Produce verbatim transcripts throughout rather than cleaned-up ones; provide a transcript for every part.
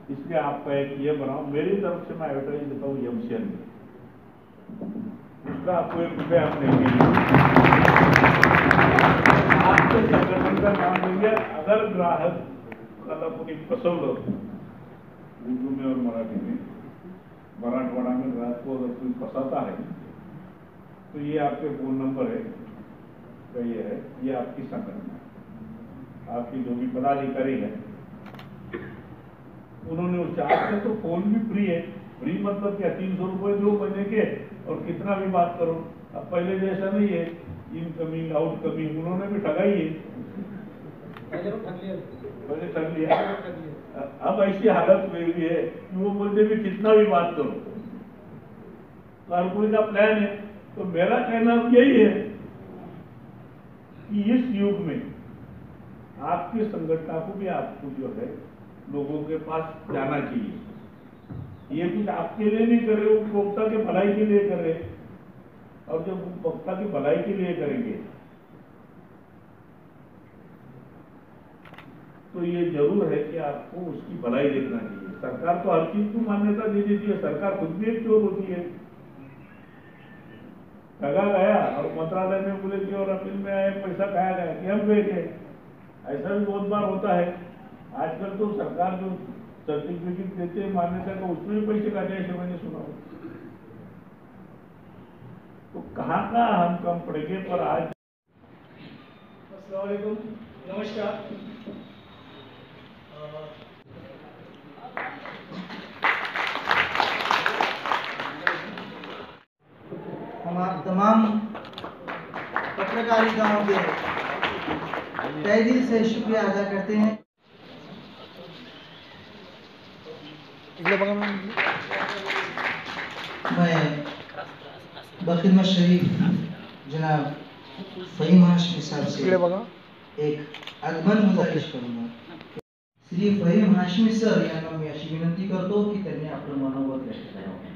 इसलिए आपका एक ये बनाओ, मेरी तरफ से मैं एडवर्टाइज देता हूँ एमसीएन में, उसका आपको एक रुपये हम नहीं देंगे, आपके संगठन का नाम देंगे। अगर ग्राहक मला कोणी फसवलं उर्दू में और मराठी में, मराठवाड़ा में ग्राहक को अगर कोई फंसाता है तो ये आपके फोन नंबर है, तो ये है, ये आपकी संगठन है, आपकी जो भी पदाधिकारी है उन्होंने उस आपसे तो फोन भी फ्री है। फ्री मतलब क्या, तीन सौ रुपये दो महीने के और कितना भी बात करो। अब पहले जैसा नहीं है इनकमिंग आउटकमिंग, उन्होंने भी ठगाई है, पहले ठग लिया। अब ऐसी हालत में भी है कि वो बोलते भी कितना भी बात करो, कारकुनी का प्लान है। तो मेरा कहना यही है कि इस युग में आपकी संगठन को भी आपको जो है लोगों के पास जाना चाहिए। ये कुछ आपके लिए नहीं कर रहे, उपभोक्ता के भलाई के लिए कर रहे, और जब उपभोक्ता की भलाई के लिए करेंगे तो ये जरूर है कि आपको उसकी भलाई देखना चाहिए। सरकार तो हर चीज को मान्यता दे देती है, सरकार खुद भी एक चोर होती है। ठगा गया और मंत्रालय में बोले कि और अपील में आए पैसा खाया गया कि हम गए, ऐसा भी बहुत बार होता है। आजकल तो सरकार जो सर्टिफिकेट देते हैं मान्यता का, उसमें भी पैसे काटे ऐसे मैंने सुना हो। तो कहाँ का हम कम पड़ेंगे। पर आज अस्सलाम वालेकुम, नमस्कार। हम तमाम पत्रकारिताओं के तहे दिल से शुक्रिया अदा करते हैं। मैं बखिदमत शरीफ जनाब फहीम हाशमी साहब से एक आगमन गुजारिश करूंगा। श्री फहीम हाशमी सर यांना मी अशी विनंती करतो की त्यांनी आपलं मनोगत व्यक्त करावं।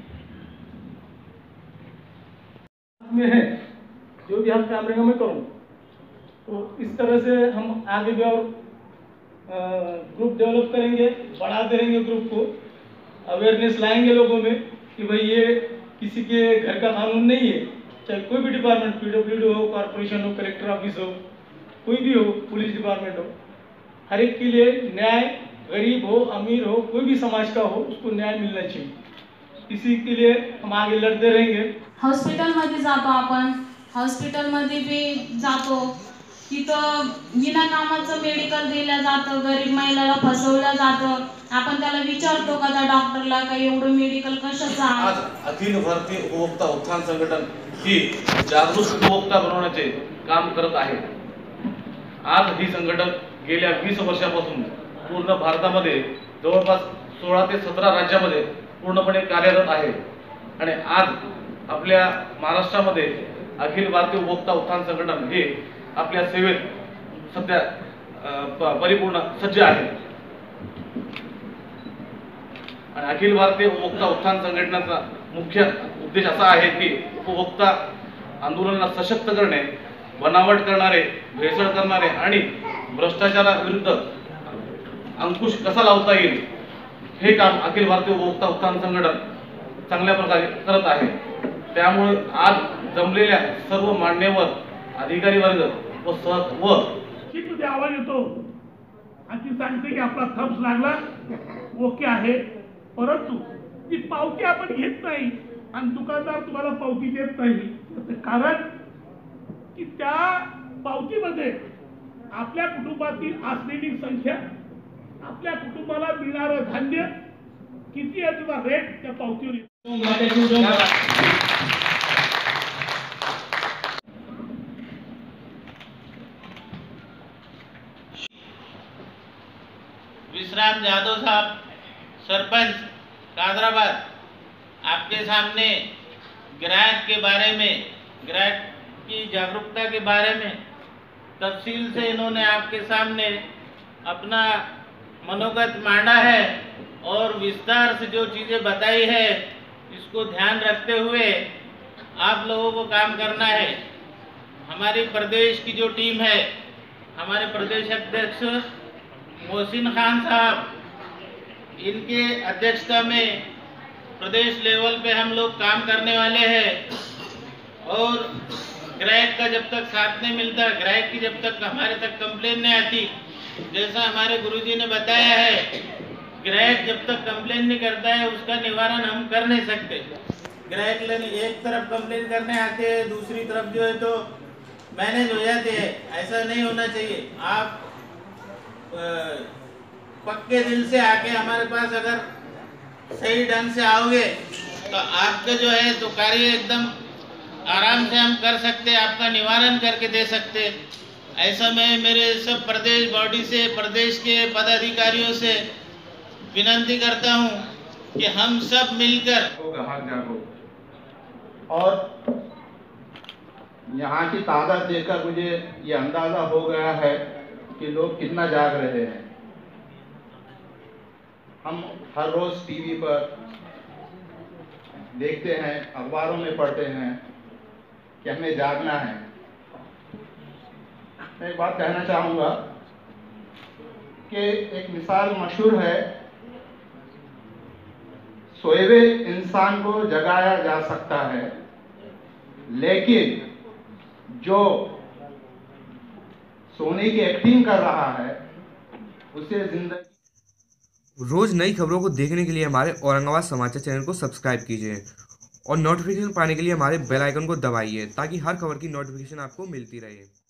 में है जो भी हम कैमरे में करूँ, तो इस तरह से हम आगे भी और ग्रुप डेवलप करेंगे, बढ़ाते रहेंगे ग्रुप को, अवेयरनेस लाएंगे लोगों में कि भाई ये किसी के घर का कानून नहीं है। चाहे कोई भी डिपार्टमेंट, पीडब्ल्यूडी हो, कॉर्पोरेशन हो, कलेक्टर ऑफिस हो, कोई भी हो, पुलिस डिपार्टमेंट हो, हर एक के लिए न्याय, गरीब हो अमीर हो कोई भी समाज का हो, उसको न्याय मिलना चाहिए। इसी के लिए हम आगे लड़ते रहेंगे। हॉस्पिटलमध्ये जातो आपण, हॉस्पिटलमध्ये बी जातो, तिथं विना कामाचं मेडिकल दिलं जातं, गरीब महिलाला फसवलं जातं। आपण त्याला विचारतो का त्या डॉक्टरला का एवढं मेडिकल कशाचं आहे। आज अखिल भारतीय उपभोक्ता उत्थान संघटन ही जागरूक उपभोक्ता बनवण्याचे काम करत आहे। आज ही संघटन गेल्या वीस वर्षापासून पूर्ण भारतामध्ये जवळपास सोळा ते सतरा राज्यामध्ये पूर्णपणे कार्यरत आहे आणि आज आपल्या महाराष्ट्रामध्ये अखिल भारतीय उपभोक्ता उत्थान संघटन हे आपल्या सेवेत सध्या परिपूर्ण सज्ज आहे। आणि अखिल भारतीय उपभोक्ता उत्थान संघटनेचा मुख्य उद्देश असा आहे की उपभोक्ता आंदोलनाला सशक्त करणे, बनावट करणारे, भेसळ करणारे आणि भ्रष्टाचाराविरुद्ध अंकुश कसा लावता येईल हे काम अखिल भारतीय उपभोक्ता उत्थान संघटन चांगल्या प्रकारे करत आहे। त्यामुळे आज जमलेल्या सर्व मान्यवर अधिकारी वर्ग व सह व मध्ये आवाज येतो आणि ती सांगते की आपला थम्स लागला, ओके आहे, परंतु ती पावती आपण घेत नाही आणि दुकानदार तुम्हाला पावती देत नाही। कारण की त्या पावतीमध्ये आपल्या कुटुंबातील असलेली संख्या, आपल्या कुटुंबाला मिळणारं धान्य किती आहे त्याचा रेट त्या पावतीवर येतो। विश्राम यादव साहब, सरपंच कादराबाद, आपके सामने ग्राहक के बारे में, ग्राहक की जागरूकता के बारे में तफसील से इन्होंने आपके सामने अपना मनोगत मांडा है और विस्तार से जो चीज़ें बताई है इसको ध्यान रखते हुए आप लोगों को काम करना है। हमारी प्रदेश की जो टीम है, हमारे प्रदेश अध्यक्ष मोहसिन खान साहब इनके अध्यक्षता में प्रदेश लेवल पे हम लोग काम करने वाले हैं। और ग्राहक का जब तक साथ नहीं मिलता, ग्राहक की जब तक हमारे तक कंप्लेन नहीं आती, जैसा हमारे गुरुजी ने बताया है, ग्राहक जब तक कंप्लेन नहीं करता है उसका निवारण हम कर नहीं सकते। ग्राहक लेने एक तरफ कंप्लेन करने आते हैं, दूसरी तरफ जो है तो मैनेज हो जाते हैं। ऐसा नहीं होना चाहिए। आप पक्के दिल से आके हमारे पास अगर सही ढंग से आओगे तो आपका जो है तो कार्य एकदम आराम से हम कर सकते, आपका निवारण करके दे सकते। ऐसा मैं मेरे सब प्रदेश बॉडी से, प्रदेश के पदाधिकारियों से विनती करता हूं कि हम सब मिलकर और यहाँ की तादाद देखकर मुझे ये अंदाजा हो गया है कि लोग कितना जाग रहे हैं। हम हर रोज टीवी पर देखते हैं, अखबारों में पढ़ते हैं कि हमें जागना है। मैं एक बात कहना चाहूँगा कि एक मिसाल मशहूर है, सोए हुए इंसान को जगाया जा सकता है, लेकिन जो सोने की एक्टिंग कर रहा है उसे जिंदगी। रोज नई खबरों को देखने के लिए हमारे औरंगाबाद समाचार चैनल को सब्सक्राइब कीजिए और नोटिफिकेशन पाने के लिए हमारे बेल आइकन को दबाइए ताकि हर खबर की नोटिफिकेशन आपको मिलती रहे।